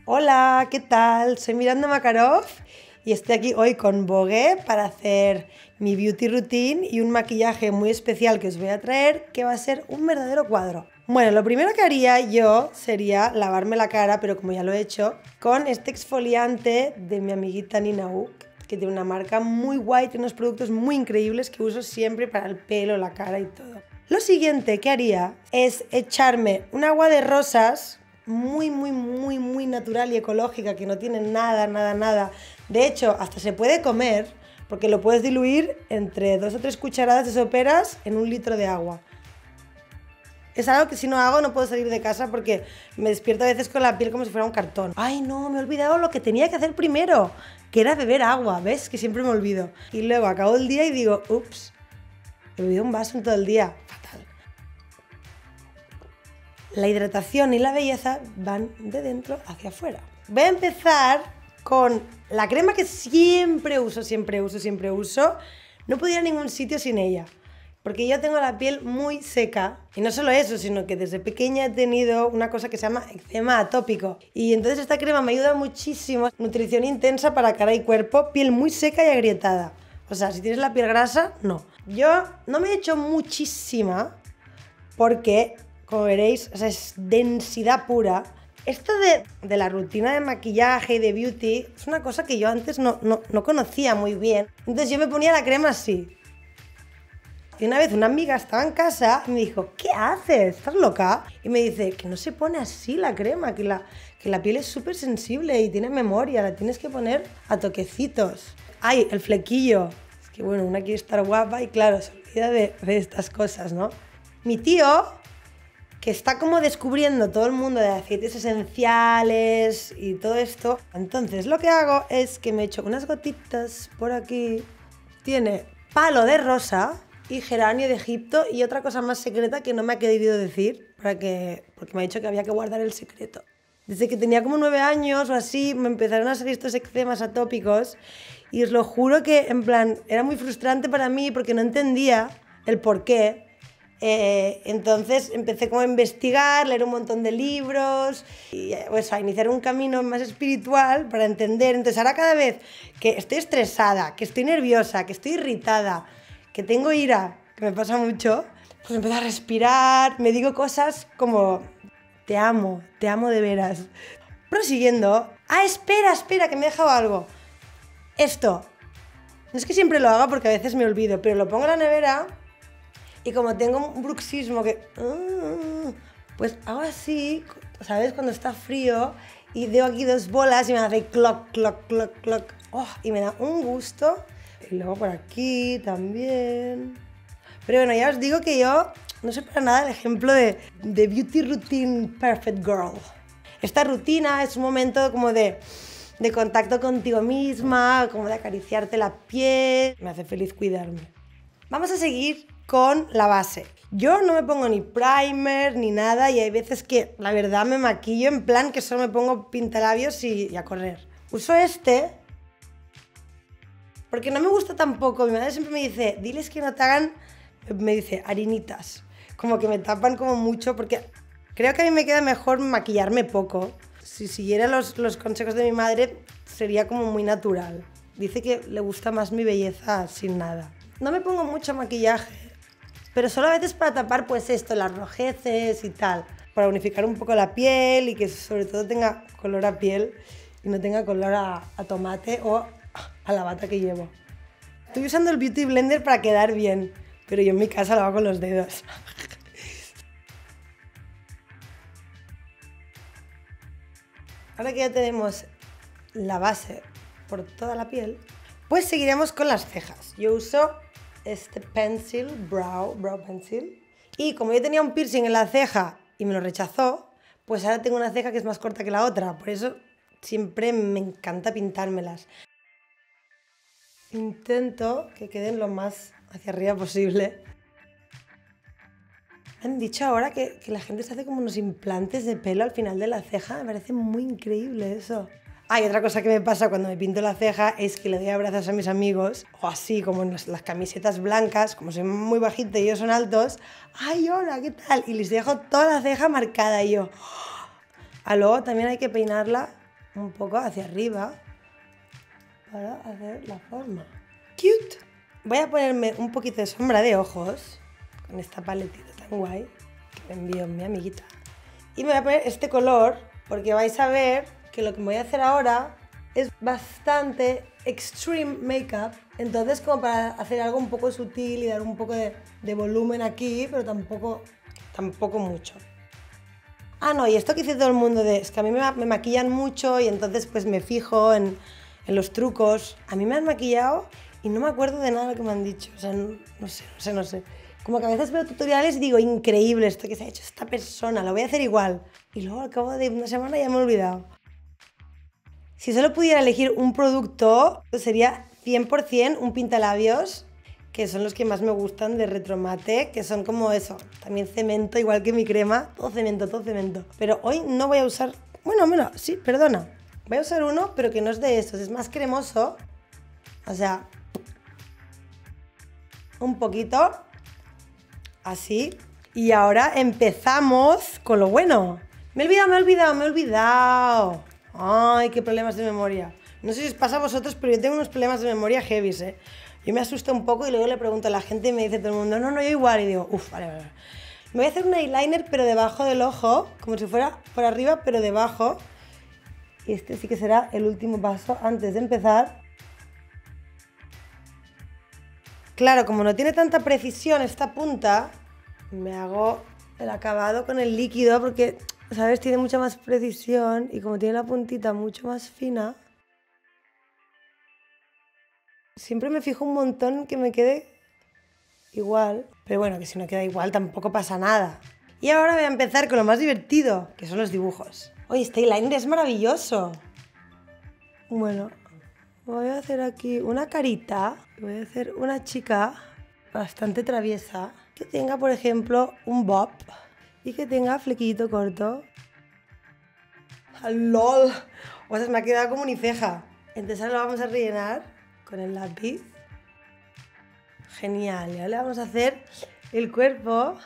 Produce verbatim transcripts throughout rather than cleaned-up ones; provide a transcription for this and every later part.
Hola, ¿qué tal? Soy Miranda Makarov y estoy aquí hoy con Vogue para hacer mi beauty routine y un maquillaje muy especial que os voy a traer, que va a ser un verdadero cuadro. Bueno, lo primero que haría yo sería lavarme la cara, pero como ya lo he hecho, con este exfoliante de mi amiguita Nina Oak, que tiene una marca muy guay, tiene unos productos muy increíbles que uso siempre para el pelo, la cara y todo. Lo siguiente que haría es echarme un agua de rosas muy, muy, muy, muy natural y ecológica, que no tiene nada, nada, nada. De hecho, hasta se puede comer, porque lo puedes diluir entre dos o tres cucharadas de soperas en un litro de agua. Es algo que si no hago no puedo salir de casa porque me despierto a veces con la piel como si fuera un cartón. Ay, no, me he olvidado lo que tenía que hacer primero, que era beber agua, ¿ves? Que siempre me olvido. Y luego acabo el día y digo, ups, he bebido un vaso en todo el día. Fatal. La hidratación y la belleza van de dentro hacia afuera. Voy a empezar con la crema que siempre uso, siempre uso, siempre uso. No puedo ir a ningún sitio sin ella, porque yo tengo la piel muy seca. Y no solo eso, sino que desde pequeña he tenido una cosa que se llama eczema atópico. Y entonces esta crema me ayuda muchísimo. Nutrición intensa para cara y cuerpo, piel muy seca y agrietada. O sea, si tienes la piel grasa, no. Yo no me he hecho muchísima porque, como veréis, o sea, es densidad pura. Esto de, de la rutina de maquillaje y de beauty es una cosa que yo antes no, no, no conocía muy bien. Entonces yo me ponía la crema así. Y una vez una amiga estaba en casa y me dijo, ¿qué haces? ¿Estás loca? Y me dice, que no se pone así la crema, que la, que la piel es súper sensible y tiene memoria, la tienes que poner a toquecitos. ¡Ay, el flequillo! Es que bueno, una quiere estar guapa y claro, se olvida de, de estas cosas, ¿no? Mi tío, que está como descubriendo todo el mundo de aceites esenciales y todo esto, entonces lo que hago es que me echo unas gotitas por aquí. Tiene palo de rosa y geranio de Egipto y otra cosa más secreta que no me ha querido decir para que, porque me ha dicho que había que guardar el secreto. Desde que tenía como nueve años o así me empezaron a salir estos eczemas atópicos y os lo juro que en plan era muy frustrante para mí porque no entendía el por qué. Eh, entonces empecé como a investigar, leer un montón de libros y pues, a iniciar un camino más espiritual para entender. Entonces ahora cada vez que estoy estresada, que estoy nerviosa, que estoy irritada, que tengo ira, que me pasa mucho, pues empiezo a respirar, me digo cosas como te amo, te amo de veras. Prosiguiendo, ah, espera, espera, que me he dejado algo. Esto, no es que siempre lo haga porque a veces me olvido, pero lo pongo en la nevera y como tengo un bruxismo que, pues hago así, ¿sabes? Cuando está frío y veo aquí dos bolas y me hace cloc, cloc, cloc, cloc, oh, y me da un gusto. Y luego por aquí también. Pero bueno, ya os digo que yo no soy para nada el ejemplo de, de beauty routine perfect girl. Esta rutina es un momento como de, de contacto contigo misma, como de acariciarte la piel. Me hace feliz cuidarme. Vamos a seguir con la base. Yo no me pongo ni primer ni nada y hay veces que la verdad me maquillo en plan que solo me pongo pintalabios y, y a correr. Uso este porque no me gusta tampoco. Mi madre siempre me dice, diles que no te hagan, me dice, harinitas. Como que me tapan como mucho porque creo que a mí me queda mejor maquillarme poco. Si siguiera los, los consejos de mi madre sería como muy natural. Dice que le gusta más mi belleza sin nada. No me pongo mucho maquillaje, pero solo a veces para tapar pues esto, las rojeces y tal. Para unificar un poco la piel y que sobre todo tenga color a piel y no tenga color a, a tomate o a la bata que llevo. Estoy usando el Beauty Blender para quedar bien, pero yo en mi casa lo hago con los dedos. Ahora que ya tenemos la base por toda la piel, pues seguiremos con las cejas. Yo uso este pencil, brow, brow pencil. Y como yo tenía un piercing en la ceja y me lo rechazó, pues ahora tengo una ceja que es más corta que la otra. Por eso siempre me encanta pintármelas. Intento que queden lo más hacia arriba posible. Han dicho ahora que, que la gente se hace como unos implantes de pelo al final de la ceja. Me parece muy increíble eso. Ah, y otra cosa que me pasa cuando me pinto la ceja es que le doy abrazos a mis amigos, o así, como en las, las camisetas blancas, como soy muy bajita y ellos son altos. ¡Ay, hola, qué tal! Y les dejo toda la ceja marcada y yo... Ah, luego también hay que peinarla un poco hacia arriba para hacer la forma. ¡Cute! Voy a ponerme un poquito de sombra de ojos con esta paletita tan guay que me envió mi amiguita. Y me voy a poner este color porque vais a ver que lo que voy a hacer ahora es bastante extreme makeup. Entonces, como para hacer algo un poco sutil y dar un poco de, de volumen aquí, pero tampoco, tampoco mucho. Ah, no, y esto que dice todo el mundo de, es que a mí me, me maquillan mucho y entonces pues me fijo en, en los trucos. A mí me han maquillado y no me acuerdo de nada de lo que me han dicho. O sea, no, no sé, no sé, no sé. Como que a veces veo tutoriales y digo, increíble esto que se ha hecho esta persona, lo voy a hacer igual. Y luego al cabo de una semana ya me he olvidado. Si solo pudiera elegir un producto, sería cien por cien un pintalabios, que son los que más me gustan de Retromate, que son como eso, también cemento, igual que mi crema, todo cemento, todo cemento. Pero hoy no voy a usar, bueno, bueno, sí, perdona, voy a usar uno, pero que no es de estos, es más cremoso, o sea, un poquito, así. Y ahora empezamos con lo bueno. Me he olvidado, me he olvidado, me he olvidado. Ay, qué problemas de memoria. No sé si os pasa a vosotros, pero yo tengo unos problemas de memoria heavies, ¿eh? Yo me asusto un poco y luego le pregunto a la gente y me dice todo el mundo, no, no, yo igual. Y digo, uff, vale, vale, vale. Me voy a hacer un eyeliner, pero debajo del ojo, como si fuera por arriba, pero debajo. Y este sí que será el último paso antes de empezar. Claro, como no tiene tanta precisión esta punta, me hago el acabado con el líquido porque, ¿sabes? Tiene mucha más precisión y como tiene la puntita mucho más fina, siempre me fijo un montón que me quede igual. Pero bueno, que si no queda igual tampoco pasa nada. Y ahora voy a empezar con lo más divertido, que son los dibujos. Oye, este eyeliner es maravilloso. Bueno, voy a hacer aquí una carita. Voy a hacer una chica bastante traviesa, que tenga, por ejemplo, un bob y que tenga flequillito corto. ¡Lol! O sea, me ha quedado como uniceja. Entonces ahora lo vamos a rellenar con el lápiz. Genial. Y ahora le vamos a hacer el cuerpo.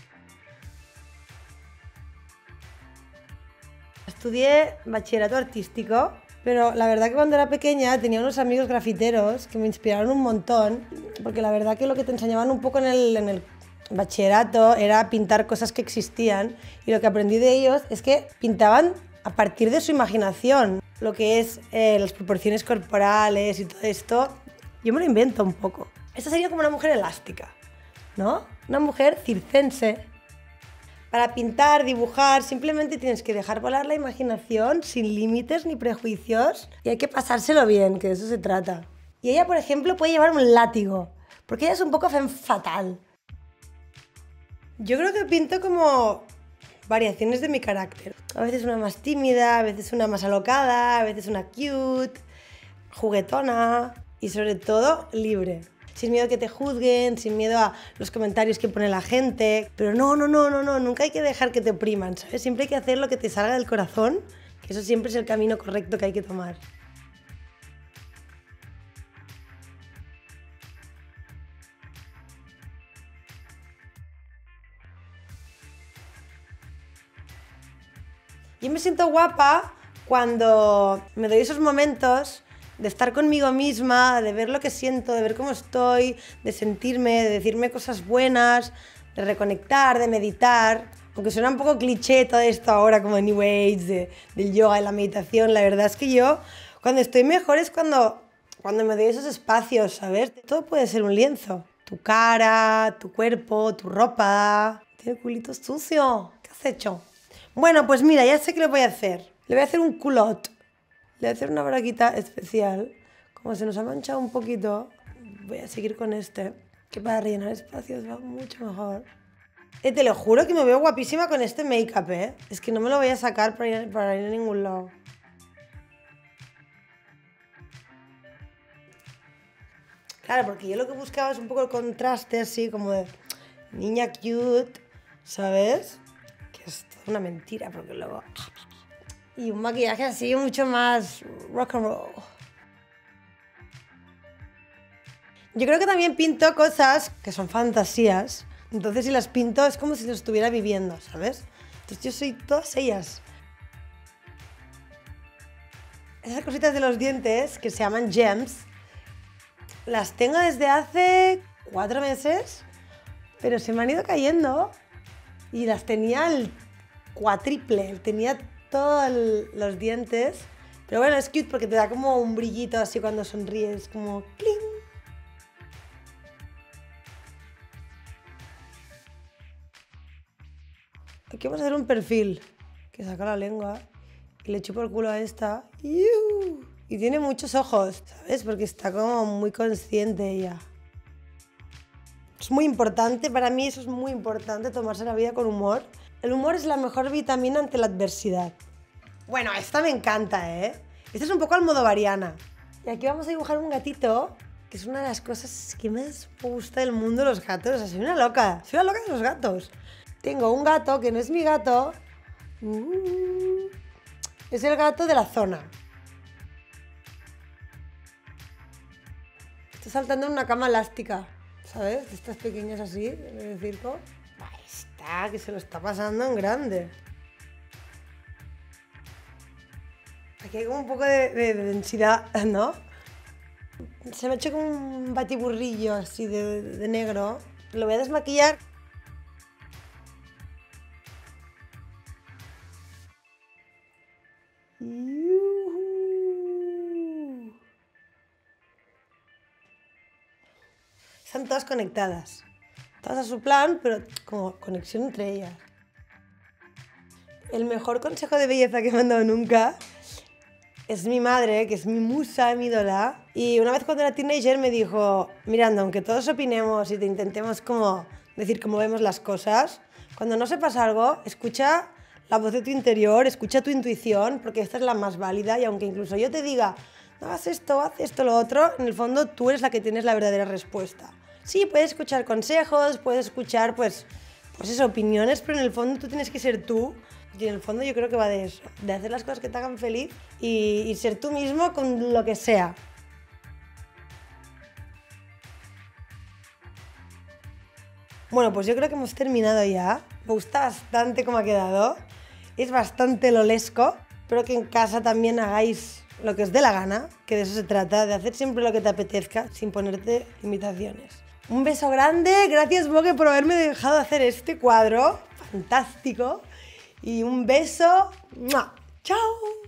Estudié bachillerato artístico, pero la verdad que cuando era pequeña tenía unos amigos grafiteros que me inspiraron un montón, porque la verdad que lo que te enseñaban un poco en el, en el bachillerato era pintar cosas que existían, y lo que aprendí de ellos es que pintaban a partir de su imaginación, lo que es eh, las proporciones corporales y todo esto. Yo me lo invento un poco. Esta sería como una mujer elástica, ¿no? Una mujer circense. Para pintar, dibujar, simplemente tienes que dejar volar la imaginación sin límites ni prejuicios y hay que pasárselo bien, que de eso se trata. Y ella, por ejemplo, puede llevar un látigo, porque ella es un poco femme fatal. Yo creo que pinto como variaciones de mi carácter. A veces una más tímida, a veces una más alocada, a veces una cute, juguetona y sobre todo libre. Sin miedo a que te juzguen, sin miedo a los comentarios que pone la gente. Pero no, no, no, no, no, nunca hay que dejar que te opriman, ¿sabes? Siempre hay que hacer lo que te salga del corazón, que eso siempre es el camino correcto que hay que tomar. Yo me siento guapa cuando me doy esos momentos de estar conmigo misma, de ver lo que siento, de ver cómo estoy, de sentirme, de decirme cosas buenas, de reconectar, de meditar. Aunque suena un poco cliché todo esto ahora, como New Age, de, del yoga y la meditación, la verdad es que yo, cuando estoy mejor es cuando, cuando me doy esos espacios, ¿sabes? Todo puede ser un lienzo. Tu cara, tu cuerpo, tu ropa. Tiene culito sucio. ¿Qué has hecho? Bueno, pues mira, ya sé qué le voy a hacer. Le voy a hacer un culot. Le voy a hacer una braguita especial. Como se nos ha manchado un poquito, voy a seguir con este, que para rellenar espacios va mucho mejor. Eh, te lo juro que me veo guapísima con este make-up, ¿eh? Es que no me lo voy a sacar para ir, para ir a ningún lado. Claro, porque yo lo que buscaba es un poco el contraste así, como de niña cute, ¿sabes? Que es toda una mentira, porque luego... Y un maquillaje así mucho más rock and roll. Yo creo que también pinto cosas que son fantasías. Entonces si las pinto es como si las estuviera viviendo, ¿sabes? Entonces yo soy todas ellas. Esas cositas de los dientes que se llaman gems, las tengo desde hace cuatro meses, pero se me han ido cayendo y las tenía al cuatriple, tenía todos los dientes. Pero bueno, es cute porque te da como un brillito así cuando sonríes, como ¡cling! Aquí vamos a hacer un perfil, que saca la lengua y le chupo el culo a esta. ¡Iu! Y tiene muchos ojos, ¿sabes? Porque está como muy consciente ella. Es muy importante, para mí eso es muy importante, tomarse la vida con humor. El humor es la mejor vitamina ante la adversidad. Bueno, esta me encanta, ¿eh? Esta es un poco almodovariana. Y aquí vamos a dibujar un gatito, que es una de las cosas que más me gusta del mundo de los gatos. O sea, soy una loca, soy una loca de los gatos. Tengo un gato que no es mi gato. Es el gato de la zona. Está saltando en una cama elástica, ¿sabes? De estas pequeñas así, de circo. Ahí está, que se lo está pasando en grande. Aquí hay como un poco de, de, de densidad, ¿no? Se me ha hecho como un batiburrillo así de, de negro. Lo voy a desmaquillar. Están todas conectadas. Todas a su plan, pero como conexión entre ellas. El mejor consejo de belleza que me han dado nunca es mi madre, que es mi musa, mi ídola. Y una vez cuando era teenager me dijo: Miranda, aunque todos opinemos y te intentemos como decir cómo vemos las cosas, cuando no sepas algo, escucha la voz de tu interior, escucha tu intuición, porque esta es la más válida. Y aunque incluso yo te diga, no haz esto, haz esto, lo otro, en el fondo tú eres la que tienes la verdadera respuesta. Sí, puedes escuchar consejos, puedes escuchar, pues, pues eso, opiniones, pero en el fondo tú tienes que ser tú. Y en el fondo yo creo que va de eso, de hacer las cosas que te hagan feliz y, y ser tú mismo con lo que sea. Bueno, pues yo creo que hemos terminado ya. Me gusta bastante cómo ha quedado. Es bastante lolesco. Espero que en casa también hagáis lo que os dé la gana, que de eso se trata, de hacer siempre lo que te apetezca, sin ponerte limitaciones. Un beso grande, gracias Bogue por haberme dejado hacer este cuadro fantástico. Y un beso. ¡Mua! ¡Chao!